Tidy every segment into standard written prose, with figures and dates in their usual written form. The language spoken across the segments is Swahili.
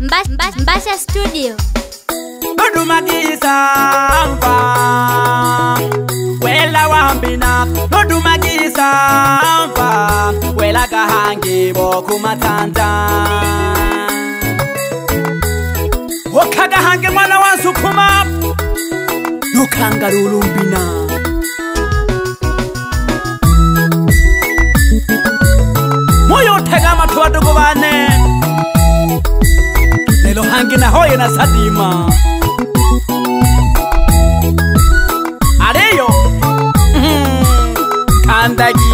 Mbasha Studio. Nodumagisa mpa wela wambina. Nodumagisa mpa wela kahangi boku matanda. Wakaga hangi mwana wansukuma nukanga lulumbina. Moyo tega matu wadugu bane nelo hangi na hoye na sadima. Areyo kandagi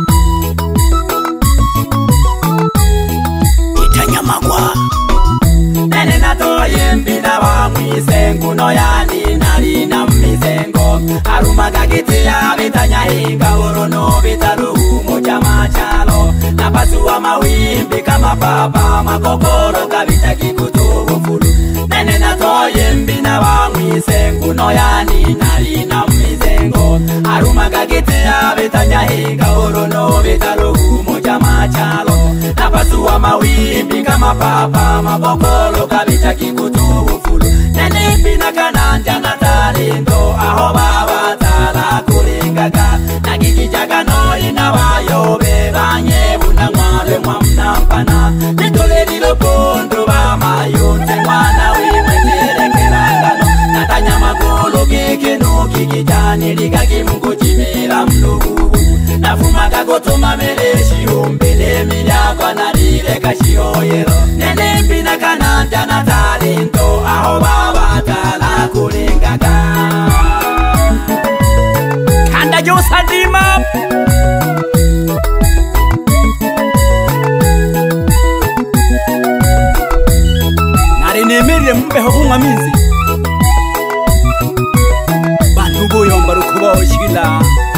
itanyamagwa nene natoye mbina wa mwisengu no yani nalina mmisengo arumaga giti ya bitanyahinga uruno bitaruhu moja machalo napasua mawimbi kama papa makokoro kabita kikutubu fulu nene natoye mbina wa mwisengu no yani nalina mmisengo arumaga giti ya bitanyahinga uruno bitaruhu moja machalo napasua mawimbi kama papa makokoro kabita kikutubu fulu nene mbina kananja na talindo aho baba tala kulingaga nagigijaga no inawayobe banye buna mwale mwamnampana nitole lilo pondo ba mayunte mwana wimweterekerangano natanya magolo kekeno kikijani ligakimungu chimira mlugu nafumaga gotoma meleshi umbile milyakwa nalile kashihoyero nene mbina kananja na talindo aho baba tala kulingaga kanda josadima narinemerire mbeho kunwa minzi bantu boyomba rukuboshigila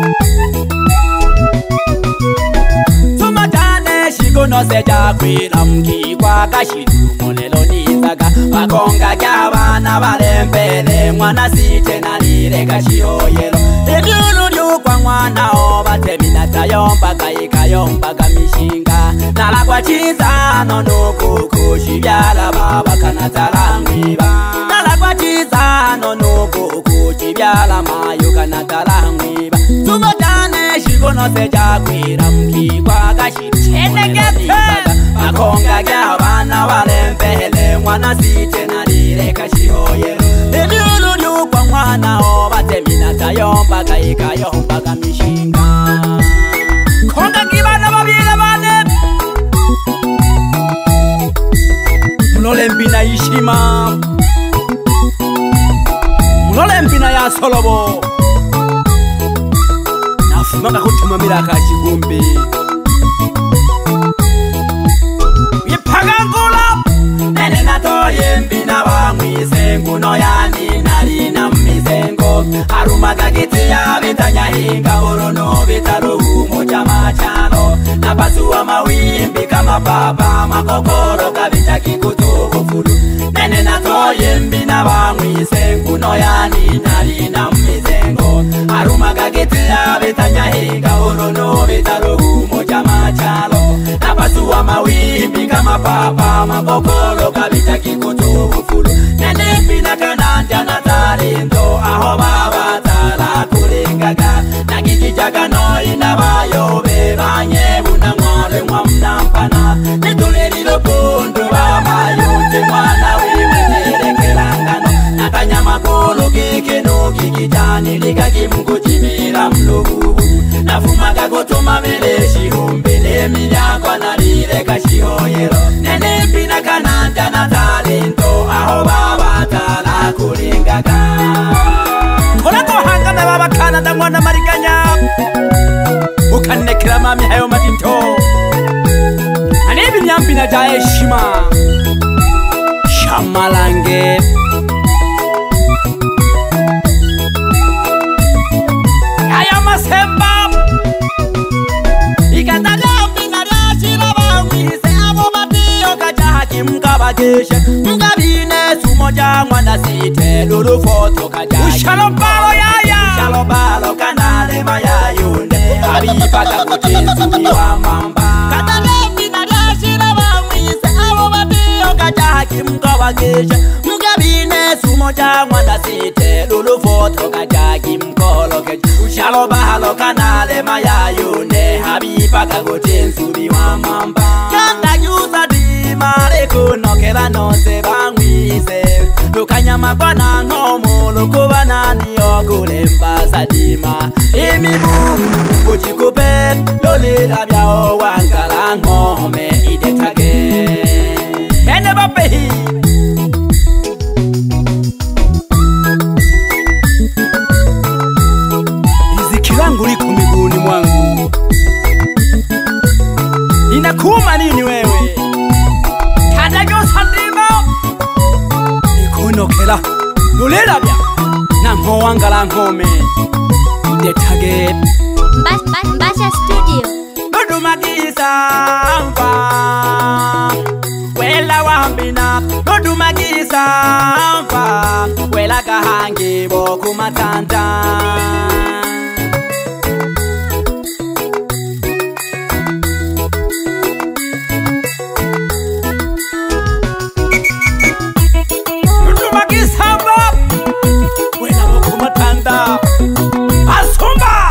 tumatane shikono seja kwila mkikwa kashidu molelo nizaga wakonga kyabana balembele mwana site nalire kashihoyero ebyulu lyukwa mwana obatemina tayombaga ikayombaga mishinga nalagwa chizano nukukushi byala baba kanatalangwiba nalagwa chizano nukukushi byala mayu kanatalangwiba tumotane shikono seja kwila mkikwa kashidu makonga kyabana balembele mwana site nalire kashihoyero ebyulu lyukwa mwana obatemina tayombaga ikayombaga mishinga konga kibana babila bane mulole mbina yishima mulole mbina ya solobo nafumaga kutumamira kachigumbi ipagangula nene natoye mbina wa mwisengu no yani nalina mmisengo arumaga giti ya bitanyahinga uruno bitaruhu moja machalo napasua mawimbi kama papa makokoro kabita kikutubu fulu nene natoye mbina wa mwisengu no yani nalina mmisengo arumaga giti ya bitanyahinga uruno bitaruhu moja machalo napasua mawimbi kama papa makokoro kabita kikutubu fulu nene mbina kananja na talindo aho baba tala kulingaga nagigijaga no inabayobe banye buna mwale mwamnampana nitole lilo pondo ba mayunte mwana wimweterekerangano natanya magolo kekeno kikijani ligakimungu chimira mlugu nafumaga gotoma meleshi umbile milyakwa nalile kashihoyero nene mbina kananja na talindo aho baba tala kulingaga kolako hangana baba kananda mwana mariganya ukanekera mami hayo matito anebi nyambina ja heshima shamalange aya masemba ikataga mbina rashira bawise abo batiyo kajaji mkabageshe mkabine sumoja mwana site lulu foto kajaji ushalobalo yaya ushalobalo kanale mayayunde abipaka kutenzi wa mamba kataga mbina rashira bawise abo batiyo kajaji wagisha mugabine sumo jangwa na site lulu foto kajaki mkolo keja ushalo bahalo kanale mayayune habiba kagotensubi wa mamba kanda yuza di mare kunokela nose bangwise lukanyama kwana ngomo lukubana niyo kulemba sadima imibu kuchikupe lolila byao wangala ngome idetage ene bapehi izikilangu liko miguuni mwangu inakuuma nini wewe kadago sadima nikunokela lolila bya nango wangala ngome idetage Mbasha Studio. Nodumagisa mpa wela wambina nodumagisa mpa wela kahangi boku matanta nodumagisa mpa wela boku matanta asumba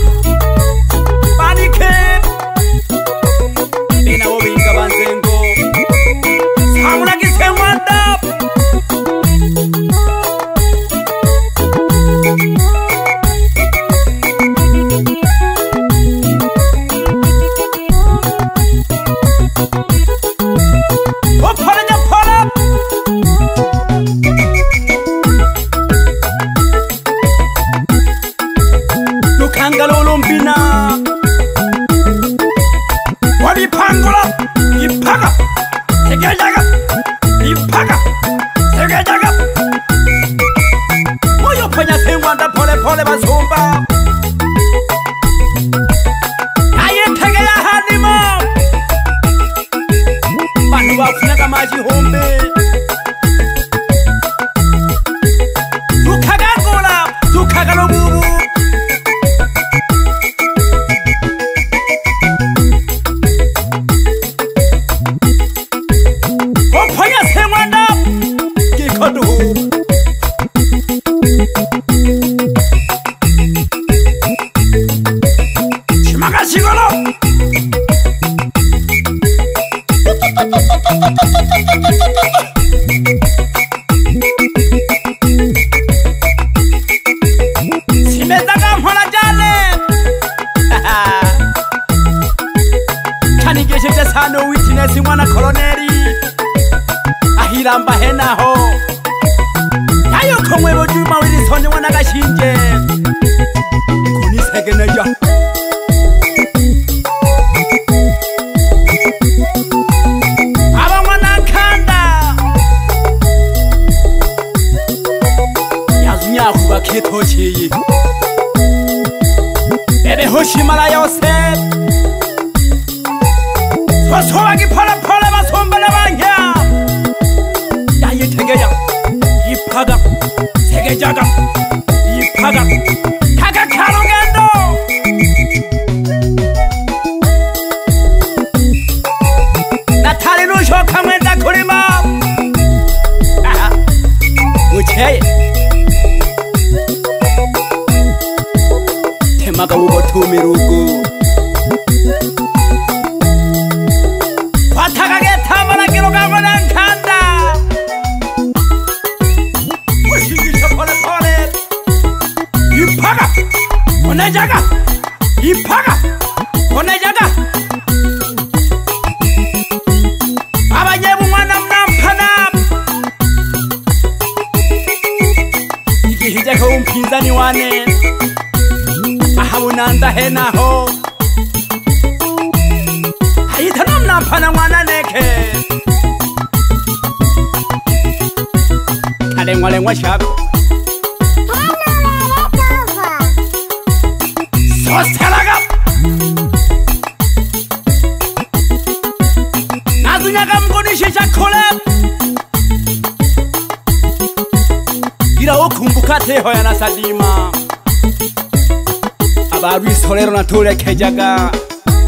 Solero na tule kejaga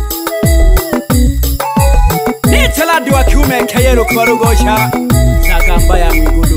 Nitela diwa kiume keyero kwa rugosha Saga Kamba ya Mwigulu